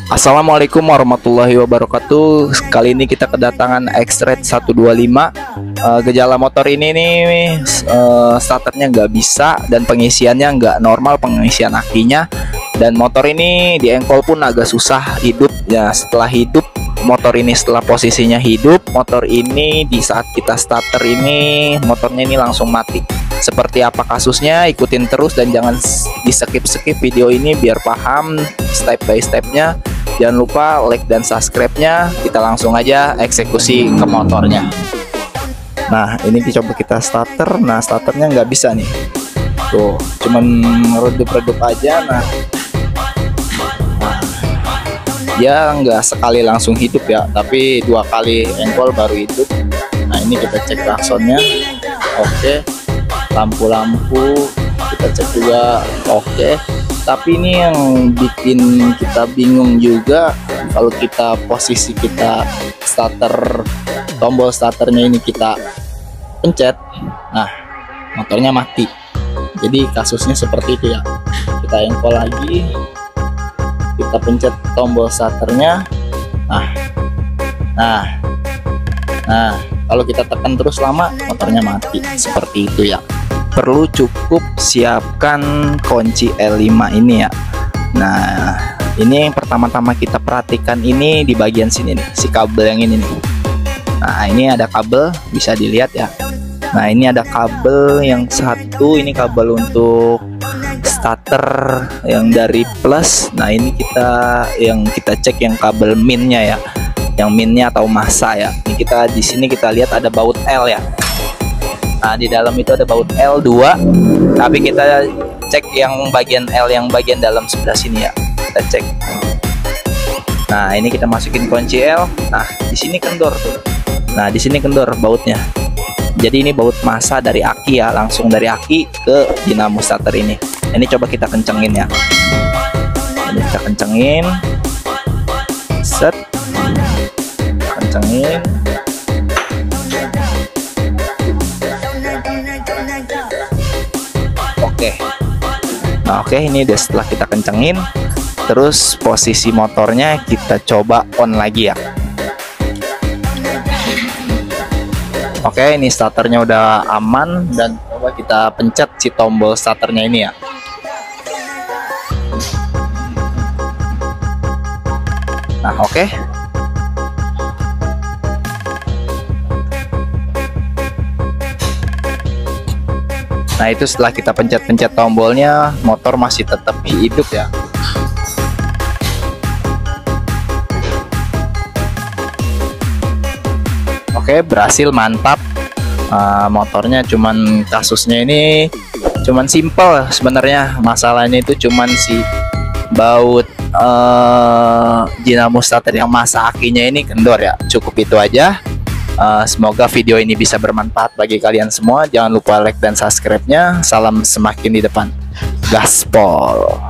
Assalamualaikum warahmatullahi wabarakatuh. Kali ini kita kedatangan X-Red 125. Gejala motor ini nih, starternya nggak bisa dan pengisiannya nggak normal, pengisian akinya. Dan motor ini di engkol pun agak susah hidup ya. Setelah hidup motor ini, setelah posisinya hidup, motor ini di saat kita starter ini, motornya ini langsung mati. Seperti apa kasusnya, ikutin terus dan jangan di skip video ini biar paham step by stepnya. Jangan lupa like dan subscribe-nya. Kita langsung aja eksekusi ke motornya. Nah, ini coba kita starter. Nah, starternya nggak bisa nih. Tuh, cuman redup-redup aja. Nah, ya nggak sekali langsung hidup ya, tapi 2 kali engkol baru hidup. Nah, ini kita cek klaksonnya. Oke. Lampu-lampu kita cek juga. Oke. Tapi ini yang bikin kita bingung juga, kalau kita posisi kita starter, tombol starternya ini kita pencet, nah motornya mati. Jadi kasusnya seperti itu ya. Kita engkol lagi, kita pencet tombol starternya, nah kalau kita tekan terus lama, motornya mati. Seperti itu ya. Perlu cukup siapkan kunci L5 ini ya. Nah, ini yang pertama-tama kita perhatikan ini di bagian sini nih, si kabel yang ini nih. Nah, ini ada kabel, bisa dilihat ya. Nah, ini ada kabel yang satu, ini kabel untuk starter yang dari plus. Nah, ini kita cek yang kabel minnya ya, yang minnya atau massa ya. Ini kita di sini kita lihat ada baut L ya. Nah, di dalam itu ada baut L2, tapi kita cek yang bagian L, yang bagian dalam sebelah sini ya. Kita cek. Nah, ini kita masukin kunci L. Nah, di sini kendor tuh. Nah, di sini kendor bautnya. Jadi ini baut massa dari aki ya, langsung dari aki ke dinamo starter ini. Ini coba kita kencengin ya. Ini kita kencengin. Set. Kencengin. Oke, ini udah setelah kita kencengin, terus posisi motornya kita coba on lagi ya. Oke, ini starternya udah aman dan coba kita pencet si tombol starternya ini ya. Nah, oke. Nah, itu setelah kita pencet-pencet tombolnya, motor masih tetap hidup ya. Oke, berhasil, mantap. Motornya cuman kasusnya ini cuman simple sebenarnya. Masalahnya itu cuman si baut dinamo starter yang massa akinya ini kendor ya. Cukup itu aja. Semoga video ini bisa bermanfaat bagi kalian semua. Jangan lupa like dan subscribe-nya. Salam semakin di depan. Gaspol.